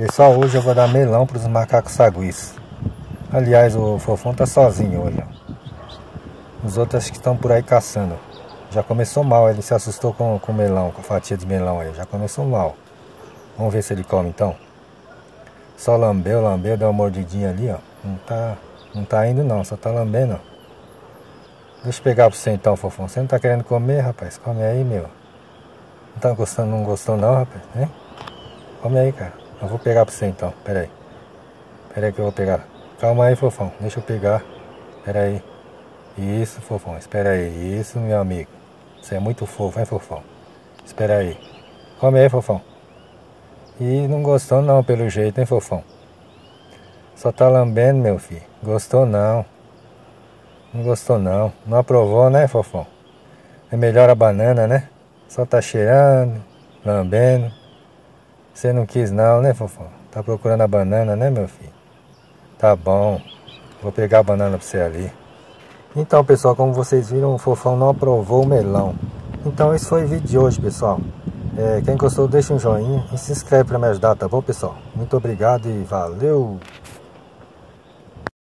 Pessoal, hoje eu vou dar melão para os macacos saguis. Aliás, o Fofão tá sozinho hoje, ó. Os outros acho que estão por aí caçando. Já começou mal, ele se assustou com o melão, com a fatia de melão aí. Já começou mal. Vamos ver se ele come então. Só lambeu, deu uma mordidinha ali, ó. Não tá indo não, só tá lambendo, ó. Deixa eu pegar pra você então, Fofão. Você não tá querendo comer, rapaz? Come aí, meu. Não tá gostando, não gostou não, rapaz? Hein? Come aí, cara. Eu vou pegar pra você então, pera aí. Pera aí que eu vou pegar. Calma aí, Fofão, deixa eu pegar. Pera aí. Isso, Fofão, espera aí. Isso, meu amigo. Você é muito fofo, hein, Fofão? Espera aí. Come aí, Fofão. E não gostou não, pelo jeito, hein, Fofão? Só tá lambendo, meu filho. Gostou não. Não gostou não. Não aprovou, né, Fofão? É melhor a banana, né? Só tá cheirando, lambendo. Você não quis não, né, Fofão? Tá procurando a banana, né, meu filho? Tá bom. Vou pegar a banana pra você ali. Então, pessoal, como vocês viram, o Fofão não aprovou o melão. Então, esse foi o vídeo de hoje, pessoal. Quem gostou, deixa um joinha e se inscreve para me ajudar, tá bom, pessoal? Muito obrigado e valeu!